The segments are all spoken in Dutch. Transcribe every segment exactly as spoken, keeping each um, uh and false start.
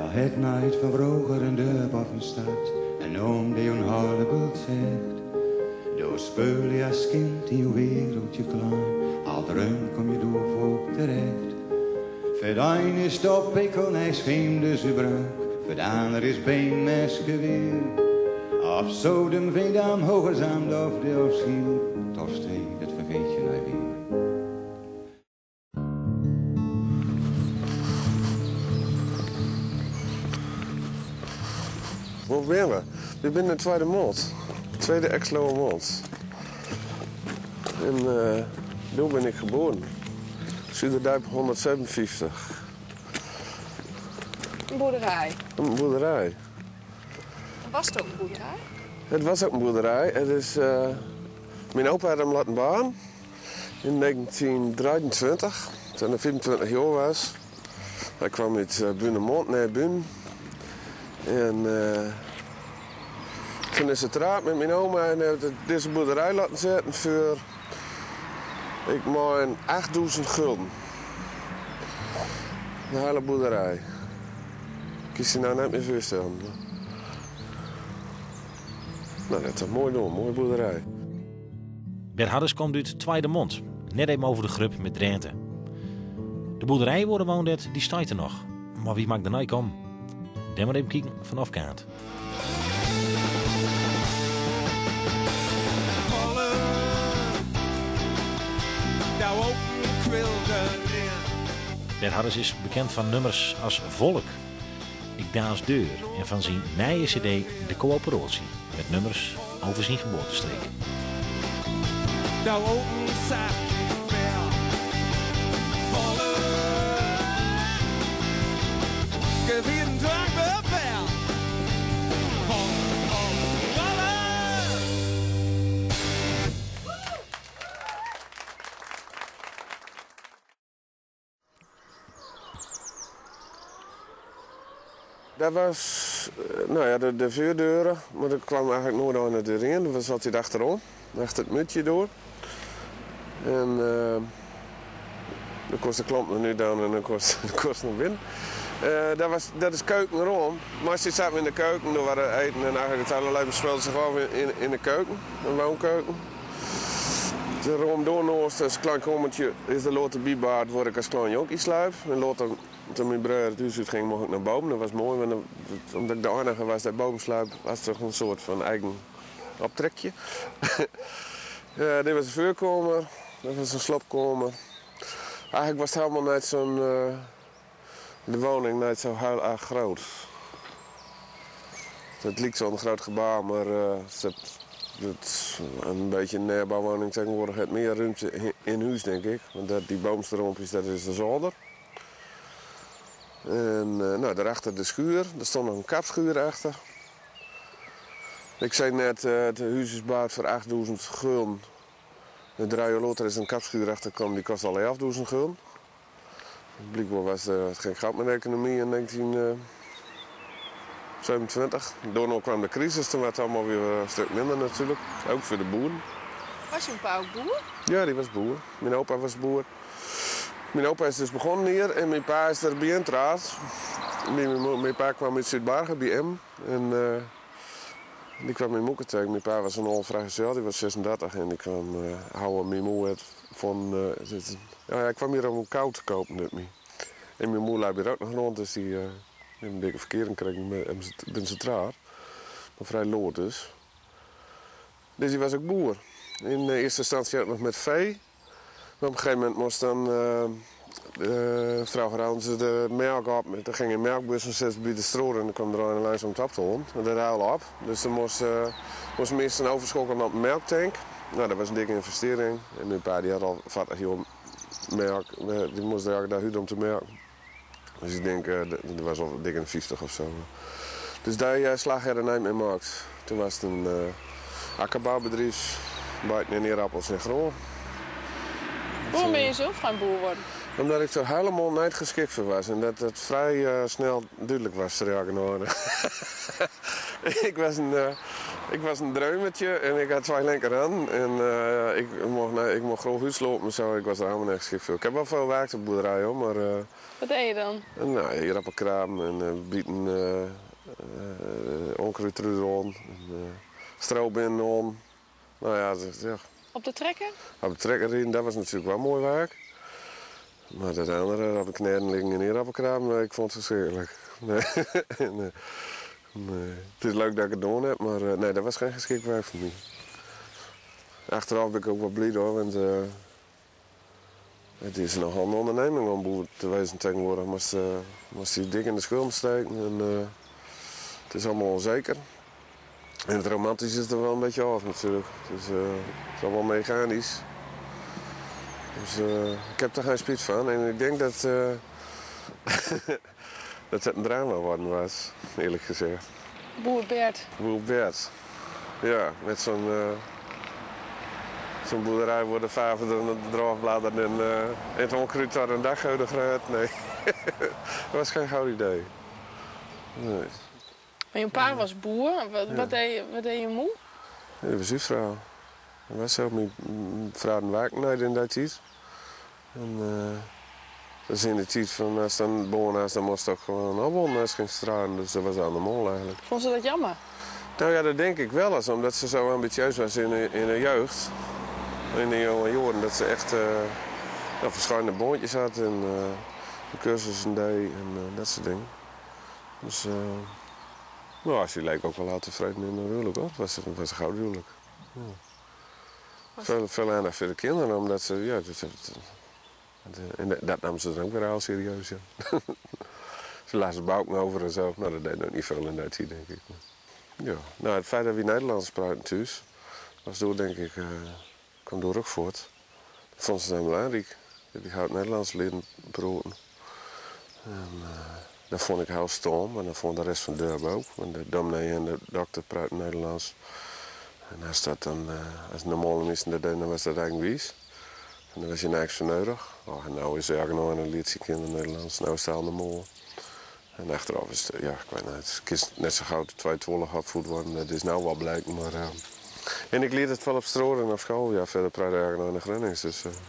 het nooit van vroeger een dorp of een stad. En oom die onhoudelijk goed zegt. Door speel je als kind in je wereldje klein. Al ruim kom je door voor terecht. Voor de een is de pikkel en scheen dus uw bruik. Voor de ander is been mes geweer. Of zodem veendam hogerzaam of de of schiel. Toch stee, dat vergeet je nou weer. Waar ben we? We zijn in de tweede maand. Tweede ex-lowe maand. En uh, toen ben ik geboren. Zuiderdijk honderdzevenenvijftig. Een boerderij? Een boerderij. Was het ook een boerderij? Het was ook een boerderij. Het is, uh, mijn opa had hem laten baan in negentien drieëntwintig, toen hij vierentwintig jaar was. Hij kwam uit uh, Bunemond naar Bun. En uh, toen is het raad met mijn oma en heeft deze boerderij laten zetten voor, ik meen, achtduizend gulden. De hele boerderij. Ik kies je nou net meer voorstellen. Nou, dat is een mooi doen, mooie boerderij. Bert Hardes komt uit Tweede Mond, net even over de grup met Drenthe. De boerderij worden woont, die staat er nog. Maar wie maakt er nou om? Dan maar even kijken vanaf kaart. Bert Hardes is bekend van nummers als Volk, Ik Daas Deur en van zijn nieuwe cd De Coöperatie met nummers over zijn geboortestreek. Dat was, nou ja, de, de vuurdeuren, maar er kwam eigenlijk nooit aan de deur in. Dan zat hij achterom, achter het mutje door. En uh, dan kost de klant er nu down en dan kost de kost nog binnen. Uh, dat, was, dat is keukenroom. Maar als je zat in de keuken, er waren eten en eigenlijk het hele leven speelde zich af in, in de keuken, een woonkeuken. De room doornoos, als klein kommetje is de lote bibaard, word ik als klein jonkie sluip. En later, toen mijn broer het huis uit ging, mocht ik naar boven. Dat was mooi, want omdat ik de enige was dat boven sluip, was er een soort van eigen optrekje. Ja, dit was een vuurkamer, dat was een slopkamer. Eigenlijk was het helemaal net zo'n, uh, de woning net zo heel erg groot. Het lijkt zo'n groot gebouw, maar uh, het is een beetje een neerbouwwoning tegenwoordig. Het meer ruimte in huis, denk ik. Want dat, die boomstroompjes, dat is de zolder. En uh, nou, daarachter de schuur, er stond nog een kapschuur achter. Ik zei net, uh, het huis is bouwd voor achtduizend gulden. De drie jaar later is een kapschuur achtergekomen, die kost al elfduizend gulden. Blijkbaar was er geen geld met de economie in negentien zevenentwintig. Daarna kwam de crisis, toen werd het allemaal weer een stuk minder natuurlijk. Ook voor de boeren. Was je pa ook boer? Ja, die was boer. Mijn opa was boer. Mijn opa is dus begonnen hier en mijn pa is er bij intraat. Mijn, mijn pa kwam uit Zuid-Bargen bij hem. En uh, die kwam mijn moeder tegen. Mijn pa was een oude vrijgezel, die was zesendertig. En die kwam uh, houden mijn moeder van... Uh, ja, ik kwam hier om een koud te kopen met me. En mijn moeder liep hier ook nog rond, dus die... Uh, een dikke verkering kreeg met zijn traar. Maar vrij lood dus. Dus die was ook boer. In de eerste instantie ook nog met vee. Maar op een gegeven moment moest dan uh, de vrouw geraan ze de melk op. Dan ging een melkbus en zette bij de stroom en dan kwam er een lijn om het op te halen. En dat ruilde op. Dus dan moest, uh, moest meestal overschakelen op een melktank. Nou, dat was een dikke investering. En mijn pa die had al vattig heel melk. Die moest daar huur om te melken. Dus ik denk, uh, dat was al dik in vijftig of zo. Dus daar uh, slag er een eind mee gemaakt. Toen was het een uh, akkerbouwbedrijf, buiten in Neerappels en Groen. Waarom ben je zo gaan boer worden? Omdat ik er helemaal niet geschikt voor was en dat het vrij uh, snel duidelijk was te reageren. Ik was een, uh, Ik was een dreumertje en ik had twee linkerhanden. En uh, ik, mocht, nee, ik mocht gewoon huis lopen en zo. Ik was er helemaal niet geschikt voor. Ik heb wel veel gewerkt op de boerderij hoor, maar... Uh, Wat deed je dan? En, nou, hier appelkraam en uh, bieten, uh, uh, onkruidrudel, uh, strobinnen. Nou ja, dat, ja. Op de trekker? Op de trekker rijden, dat was natuurlijk wel mooi werk. Maar dat andere, op de kneden liggen en hier appelkraam, nee, ik vond het verschrikkelijk. Nee. nee. Nee. Het is leuk dat ik het gedaan heb, maar uh, nee, dat was geen geschikt werk voor mij. Achteraf ben ik ook wel blij hoor, want uh, het is nog een onderneming om boer te wezen tegenwoordig. Moest, uh, moest die dik in de schulden steken en uh, het is allemaal onzeker. En het romantisch is er wel een beetje af natuurlijk. Het is, uh, het is allemaal mechanisch. Dus uh, ik heb er geen spijt van en ik denk dat, uh, dat het een drama worden was, eerlijk gezegd. Boer Bert. Boer Bert. Ja, met zo'n uh, zo'n boerderij waar de vaven de droogbladeren en uh, het onkruid daar een dag uit de nee. Dat was geen goed idee. Nee. Maar je pa was boer. Wat, Ja. wat, deed, wat deed je moe? Ja, dat was uw vrouw. Dat was zo. Mijn vrouw werkte in dat tijd. En uh, dat is in de tijd van als dan boven was, dan moest ook gewoon opwonen als ging stralen. Dus dat was aan de mol eigenlijk. Vond ze dat jammer? Nou ja, dat denk ik wel eens, omdat ze zo ambitieus was in de, in de jeugd. In de jonge jaren, dat ze echt uh, nou, verschillende boontjes had en uh, de cursussen deed en uh, dat soort dingen. Dus uh, nou, ze leek ook wel heel tevreden in een huwelijk hoor. Het was, het was een goud huwelijk. Ja. Veel, veel aandacht voor de kinderen, omdat ze, ja, dat, dat, en dat namen ze dan ook weer heel serieus. Ja. Ze lazen bouwen over en zo. Nou, dat deed nog niet veel in dat tijd, denk ik. Ja. Nou, het feit dat we Nederlands spraken thuis, was door, denk ik, uh, kwam door ook voort. Dat vond ze dan belangrijk. Die houdt Nederlands leren praten. En uh, dat vond ik heel stom, maar dat vond de rest van de dorp ook. Want de dominee en de dokter praten Nederlands. En als dat dan, uh, als het normaal is, dan was dat eigenlijk wies. En dan was je niks voor nodig. Oh, en nou is er eigenlijk nog een liedje in het Nederlands. Nou is het al normaal. En achteraf is het, ja, ik weet niet, het is net zo gauw twee twaalf opvoed worden. Dat is nou wel blijkt, maar... Uh, en ik leer het wel op Stroor en op school. Ja, verder praat ik eigenlijk nog in de Gronings, dus... Uh.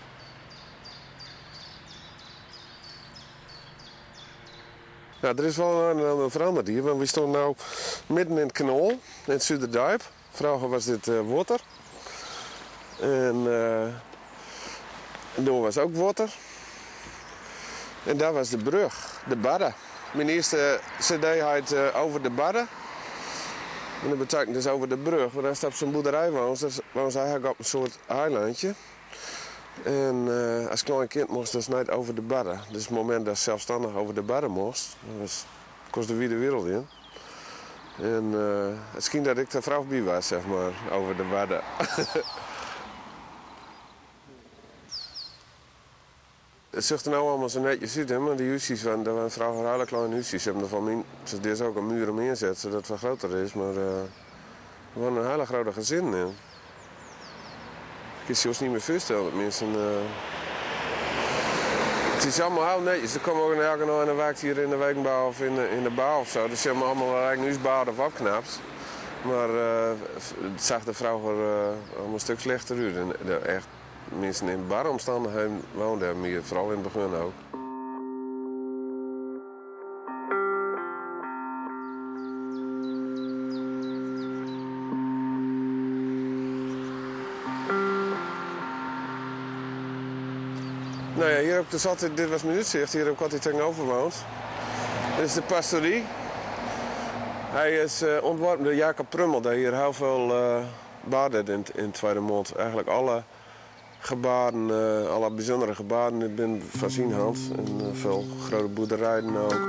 Ja, er is wel een, een veranderd hier, want we staan nu midden in het kanaal, in het Zuiderdijp. Vroeger was dit uh, water. En uh, daar was ook water. En daar was de brug, de Badden. Mijn eerste cd heet uh, Over de Badden. En dat betekent dus over de brug. Want als je op zo'n boerderij woont, dan woont ze eigenlijk op een soort eilandje. En uh, als klein kind moest dus niet over de Badden. Dus het moment dat je zelfstandig over de Badden moest, dat kost de wiede wereld in. En uh, het scheen dat ik de vrouw bij was, zeg maar, over de Badden. Het zag er nou allemaal zo netjes uit, hè, maar die huisjes, dat waren vroeger hele kleine huisjes. Ze hebben er van min, ze is ook een muur omheen zetten, zodat het wat groter is, maar uh, er waren een hele grote gezin in. Ik kan je ons niet meer voorstellen dat mensen... Uh... Het is allemaal heel netjes. Er komen ook een elke nog en werkt hier in de wekenbouw of in de, in de bouw of zo. Dus ze hebben allemaal eigenlijk huisbouwd of opknapt. Maar uh, het zag er vroeger uh, allemaal een stuk slechter uit. En de, echt, mensen in barre omstandigheden woonden hier, vooral in het begin ook. Nou ja, hier heb ik dus altijd, dit was mijn uitzicht, hier heb ik altijd tegenover woont. Dit is de pastorie. Hij is uh, ontworpen door Jacob Prummel, die hier heel veel uh, baden in, in Tweede Mond. Eigenlijk alle gebaren, uh, alle bijzondere gebaren in ben van zijn hand. En uh, veel grote boerderijen ook.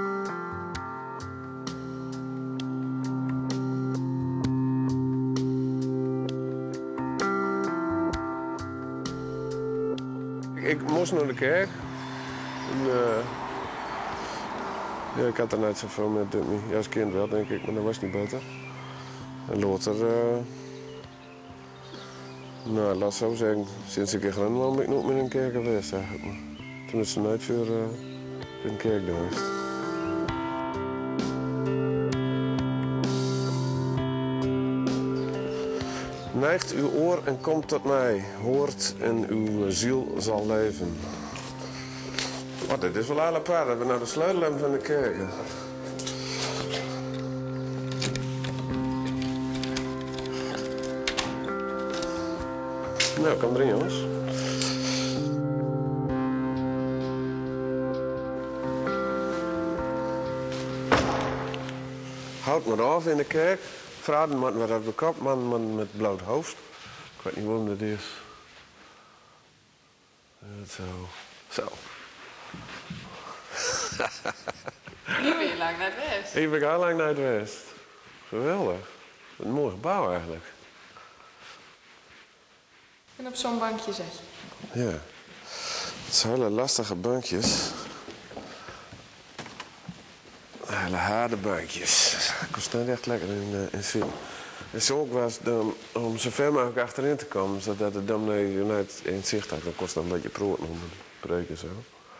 Ik moest naar de kerk. En, uh, ja, ik had er net zoveel met dit niet. Ja, als kind wel, denk ik, maar dat was niet beter. En later, uh, nou, laat zo zeggen, sinds ik in Groenland ben ik nooit meer in een kerk geweest eigenlijk. Maar toen is ze nooit voor uh, een kerk geweest. Neigt uw oor en komt tot mij. Hoort en uw ziel zal leven. Oh, dit is wel alle paar. Dat we nou de sleutel hebben van de kerk. Nou, kom erin, jongens. Houd maar af in de kerk. Vrouwen met wat op de kop, man, man met bloot hoofd. Ik weet niet waarom dat is. Zo. Zo. Hier ben je lang naar het west. Ik ben al lang naar het west. Geweldig. Wat een mooi gebouw eigenlijk. En op zo'n bankje zet je. Ja. Het zijn hele lastige bankjes. Hele harde bankjes. Ik kon snel echt lekker in, uh, in zitten. En zo ook was dan om zo ver mogelijk achterin te komen, zodat de dominee United in zicht had. Dan kost het een beetje proten om te breken zo.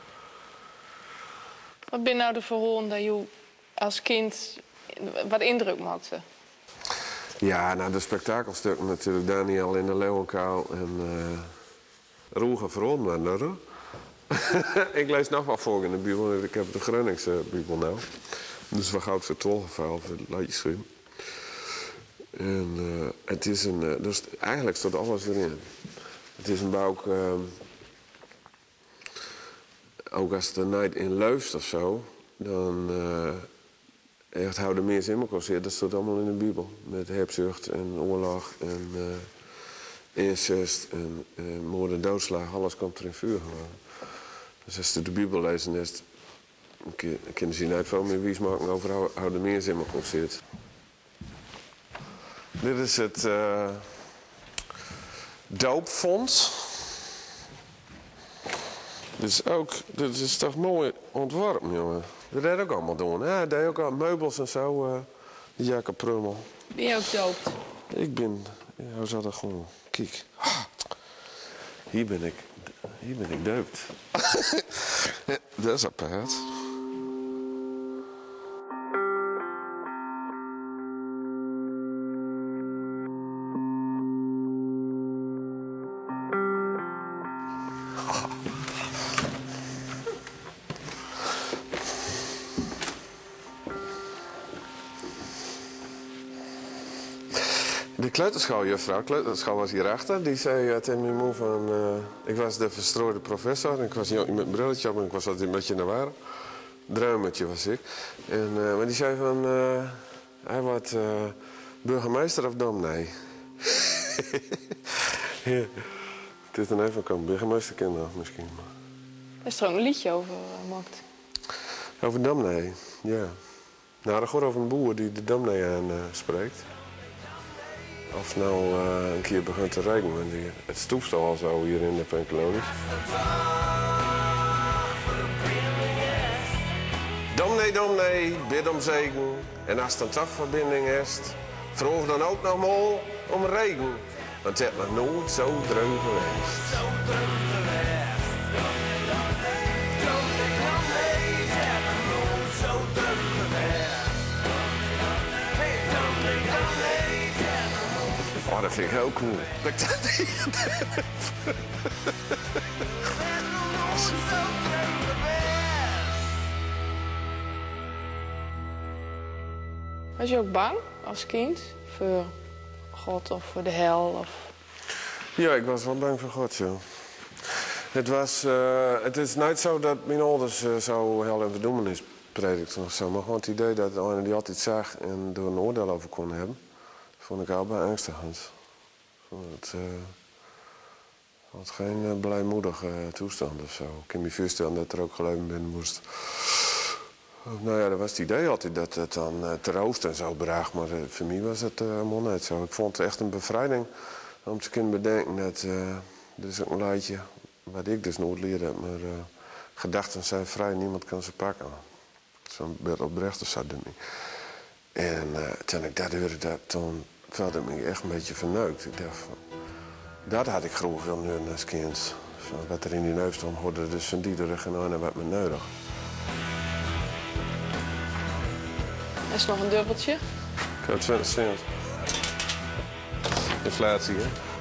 Wat ben nou de verholen dat je als kind wat indruk maakte? Ja, nou de spektakelstukken natuurlijk. Daniel in de Leeuwenkuil en uh, Roeger Verholen waren er. Ik lees nog wat voor in de Bijbel. Ik heb de Groningse Bijbel nou. Dus we gaan het voor twaalf geval, voor het lijstje schrijven. En uh, het is een... Uh, dus eigenlijk staat alles erin. Het is een bouw... Uh, ook als de night in Leufst of zo, dan... Uh, echt houden meer in elkaar zitten. Dat staat allemaal in de Bijbel. Met hebzucht en oorlog en... Uh, incest en uh, moord en doodslag. Alles komt er in vuur gewoon. Dus als je de Bijbel leest, dan is het... kunnen ze niet veel meer wijs maken over hoe de meer in elkaar zit. Dit is het uh, doopfonds. Dit is, ook, dit is toch mooi ontworpen, jongen. Dat deed ook allemaal doen. Hè? Hij deed ook al meubels en zo, uh, die Jacob Prummel. Ben je ook doopt? Ik ben... Ja, hoe zou dat gewoon... Kijk. Hier ben ik... Hier ben ik doopt. Dat is apart. De kleuterschooljuffrouw, kleuterschool was hierachter, die zei tegen mijn moeder van... Uh, ik was de verstrooide professor en ik was met een brilletje op en ik was altijd een beetje naar waar. Druimetje was ik. En, uh, maar die zei van, uh, hij wordt uh, burgemeester of dominee. Ja. Het is dan even komen, burgemeester kinderen misschien. Er is er ook een liedje over uh, maakt. Over dominee, ja. Nou, dat gaat over een boer die de dominee aan uh, spreekt. Of nou uh, een keer begint te regenen, want die, het stoeft al zo hier in de Venkelonies. Dominee, dominee, bid om zegen. En als het een toch verbinding is, vroeg dan ook nog maar om regen. Want het heeft nog nooit zo droog geweest. Oh, dat vind ik heel cool. Dat ik dat niet Was je ook bang als kind voor God of voor de hel? Of... Ja, ik was wel bang voor God, ja. Het, was, uh, het is niet zo dat mijn ouders uh, zo hel en verdoemenis predikten of zo. Maar gewoon het idee dat de die altijd zag en er een oordeel over kon hebben, vond ik al bij angstigend. Het uh, was geen uh, blijmoedige uh, toestand of zo. Ik kan me voorstellen dat er ook geleven binnen moest. Nou ja, dat was het idee altijd dat het dan uh, ter oosten en zo bracht. Maar uh, voor mij was het uh, helemaal niet zo. Ik vond het echt een bevrijding om te kunnen bedenken dat... Uh, dit is ook een leidje wat ik dus nooit leerde heb. Maar uh, gedachten zijn vrij, niemand kan ze pakken. Zo'n Bert Oprecht of zo, denk ik. En uh, toen ik dat hoorde, dat, toen voelde ik me echt een beetje verneukt. Ik dacht van, dat had ik graag willen horen als kind. Van wat er in die neus stond, hoorde dus van die er geen aan wat me nodig. Er is nog een dubbeltje. Ik had twintig cent. Inflatie, hè?